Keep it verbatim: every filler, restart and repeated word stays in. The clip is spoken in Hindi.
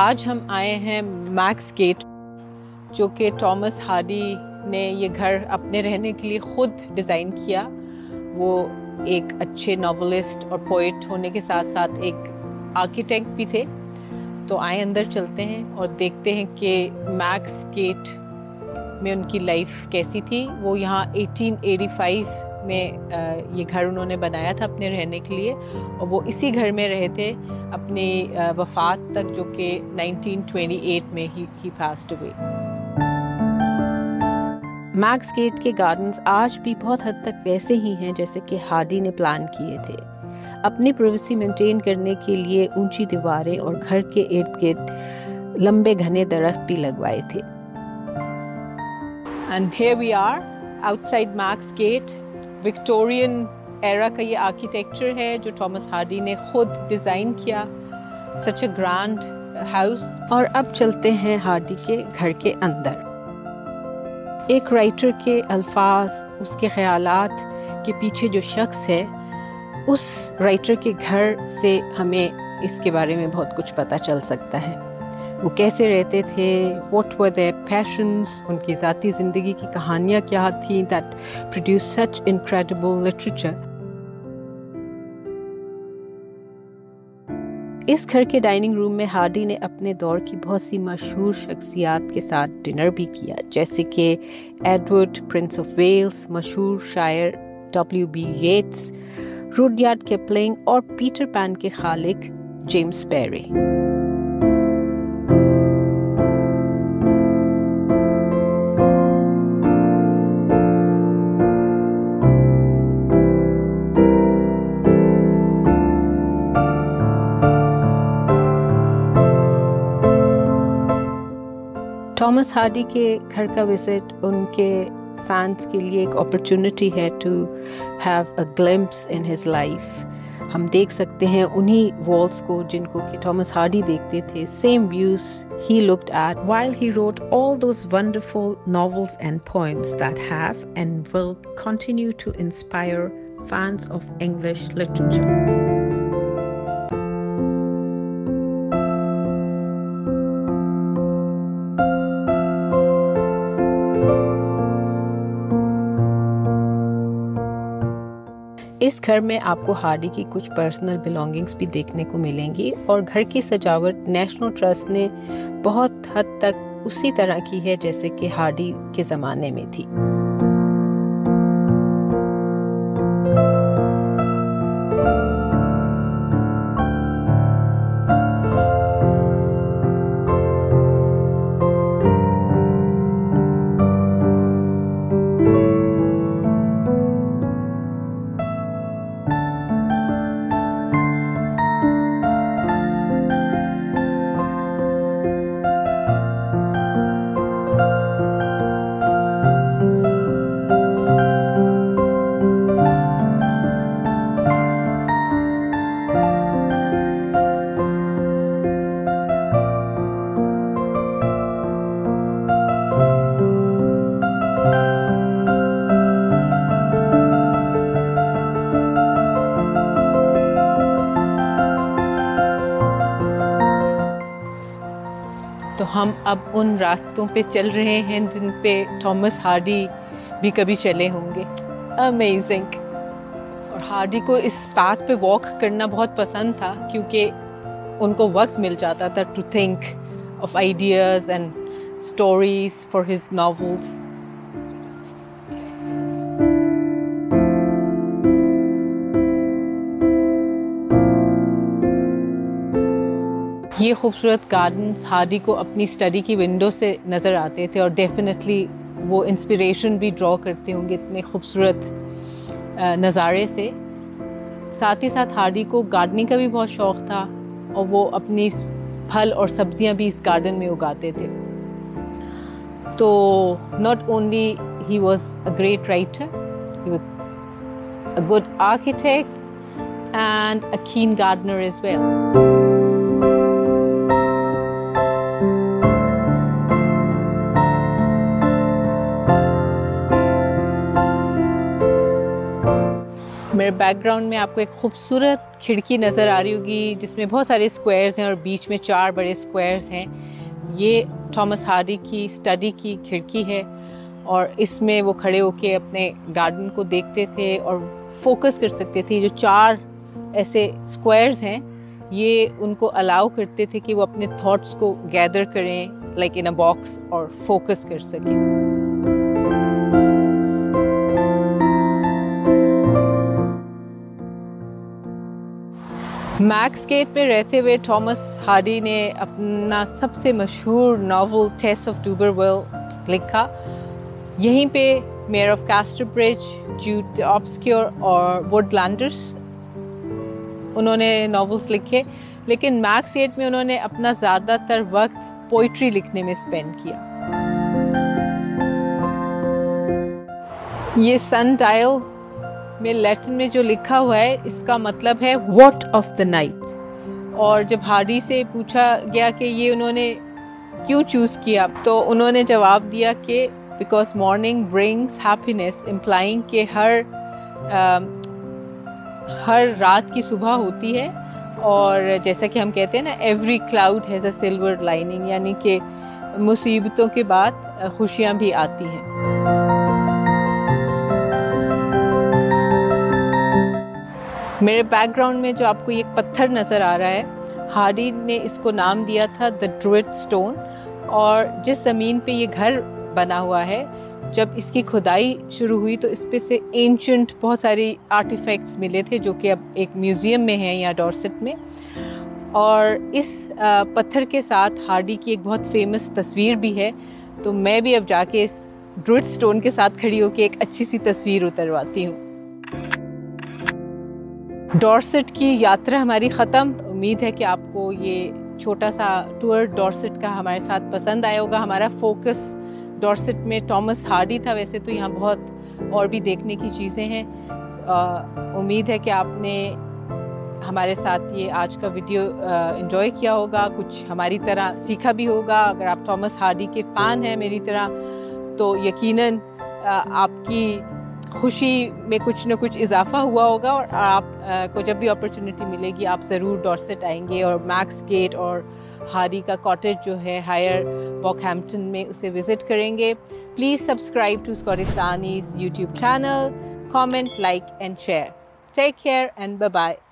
आज हम आए हैं मैक्स गेट, जो कि टॉमस हार्डी ने ये घर अपने रहने के लिए ख़ुद डिज़ाइन किया। वो एक अच्छे नॉवेलिस्ट और पोइट होने के साथ साथ एक आर्किटेक्ट भी थे। तो आए अंदर चलते हैं और देखते हैं कि मैक्स गेट में उनकी लाइफ कैसी थी। वो यहाँ अठारह सौ पचासी में ये घर उन्होंने बनाया था अपने रहने के लिए, और वो इसी घर में रहे थे अपनी वफ़ात तक, जो कि उन्नीस सौ अट्ठाईस में ही ही पास्ड अवे। मैक्स गेट के गार्डन्स आज भी बहुत हद तक वैसे ही हैं जैसे कि हार्डी ने प्लान किए थे। अपनी प्राइवेसी मेंटेन करने के लिए ऊंची दीवारें और घर के इर्द गिर्द लंबे घने दरख्त भी लगवाए थे। And here we are outside Max Gate. Victorian era का ये आर्किटेक्चर है जो टॉमस हार्डी ने खुद डिज़ाइन किया। Such a grand house. और अब चलते हैं हार्डी के घर के अंदर। एक राइटर के अल्फाज, उसके ख्यालात के पीछे जो शख्स है, उस राइटर के घर से हमें इसके बारे में बहुत कुछ पता चल सकता है। वो कैसे रहते थे, व्हाट वर देयर पैशंस, उनकी ज़ाती ज़िंदगी की कहानियाँ क्या थी that produce such incredible literature. इस घर के डाइनिंग रूम में हार्डी ने अपने दौर की बहुत सी मशहूर शख्सियात के साथ डिनर भी किया, जैसे कि एडवर्ड प्रिंस ऑफ वेल्स, मशहूर शायर W B Yeats, Rudyard Kipling और पीटर पैन के खालिक जेम्स बैरी। टॉमस हार्डी के घर का विजिट उनके फैंस के लिए एक अपॉर्चुनिटी है to have a glimpse in his life. हम देख सकते हैं उन्हीं वॉल्स को जिनको कि टॉमस हार्डी देखते थे, same views he looked at while he wrote all those wonderful novels and poems that have and will continue to inspire fans of English literature. इस घर में आपको हार्डी की कुछ पर्सनल बिलोंगिंग्स भी देखने को मिलेंगी, और घर की सजावट नेशनल ट्रस्ट ने बहुत हद तक उसी तरह की है जैसे कि हार्डी के ज़माने में थी। तो हम अब उन रास्तों पे चल रहे हैं जिन पे टॉमस हार्डी भी कभी चले होंगे। अमेजिंग। और हार्डी को इस पाथ पे वॉक करना बहुत पसंद था, क्योंकि उनको वक्त मिल जाता था to think of ideas and stories for his novels. ये खूबसूरत गार्डन्स हार्डी को अपनी स्टडी की विंडो से नज़र आते थे, और डेफिनेटली वो इंस्पिरेशन भी ड्रॉ करते होंगे इतने खूबसूरत नज़ारे से। साथ ही साथ हार्डी को गार्डनिंग का भी बहुत शौक़ था, और वो अपनी फल और सब्जियां भी इस गार्डन में उगाते थे। तो not only he was a great writer, he was a good architect and a keen gardener as well. मेरे बैकग्राउंड में आपको एक खूबसूरत खिड़की नज़र आ रही होगी जिसमें बहुत सारे स्क्वायर्स हैं और बीच में चार बड़े स्क्वायर्स हैं। ये थॉमस हार्डी की स्टडी की खिड़की है और इसमें वो खड़े होके अपने गार्डन को देखते थे और फोकस कर सकते थे। जो चार ऐसे स्क्वायर्स हैं ये उनको अलाउ करते थे कि वो अपने थॉट्स को गैदर करें लाइक इन अ बॉक्स और फोकस कर सकें। मैक्स गेट में रहते हुए थॉमस हार्डी ने अपना सबसे मशहूर नावल टेस्ट ऑफ टूबरविल लिखा। यहीं पे Mayor of Casterbridge, Jude Obscure और वुडलैंडर्स उन्होंने नॉवेल्स लिखे, लेकिन मैक्स गेट में उन्होंने अपना ज़्यादातर वक्त पोइट्री लिखने में स्पेंड किया। ये सनडायल में लैटिन में जो लिखा हुआ है इसका मतलब है वॉट ऑफ द नाइट। और जब हार्डी से पूछा गया कि ये उन्होंने क्यों चूज़ किया तो उन्होंने जवाब दिया कि because morning brings happiness, implying कि हर आ, हर रात की सुबह होती है और जैसा कि हम कहते हैं ना every cloud has a silver lining, यानी कि मुसीबतों के बाद खुशियाँ भी आती हैं। मेरे बैकग्राउंड में जो आपको ये पत्थर नज़र आ रहा है, हार्डी ने इसको नाम दिया था द ड्रुइड स्टोन। और जिस ज़मीन पे ये घर बना हुआ है, जब इसकी खुदाई शुरू हुई तो इस पे से एंशंट बहुत सारी आर्टिफैक्ट्स मिले थे जो कि अब एक म्यूज़ियम में हैं यहाँ डॉर्सेट में। और इस पत्थर के साथ हार्डी की एक बहुत फेमस तस्वीर भी है, तो मैं भी अब जाके इस ड्रुइड स्टोन के साथ खड़ी होकर एक अच्छी सी तस्वीर उतरवाती हूँ। डॉर्सेट की यात्रा हमारी ख़त्म। उम्मीद है कि आपको ये छोटा सा टूर डॉर्सेट का हमारे साथ पसंद आया होगा। हमारा फोकस डॉर्सेट में थॉमस हार्डी था, वैसे तो यहाँ बहुत और भी देखने की चीज़ें हैं। उम्मीद है कि आपने हमारे साथ ये आज का वीडियो एंजॉय किया होगा, कुछ हमारी तरह सीखा भी होगा। अगर आप थॉमस हार्डी के फ़ैन हैं मेरी तरह तो यकीनन आपकी खुशी में कुछ न कुछ इजाफा हुआ होगा और आप आ, को जब भी अपॉर्चुनिटी मिलेगी आप ज़रूर डॉर्सेट आएंगे और मैक्स गेट और हार्डी का कॉटेज जो है हायर बॉकहैम्पटन में उसे विज़िट करेंगे। Please subscribe to Scotistanis YouTube channel, comment, like and share. Take care and bye bye.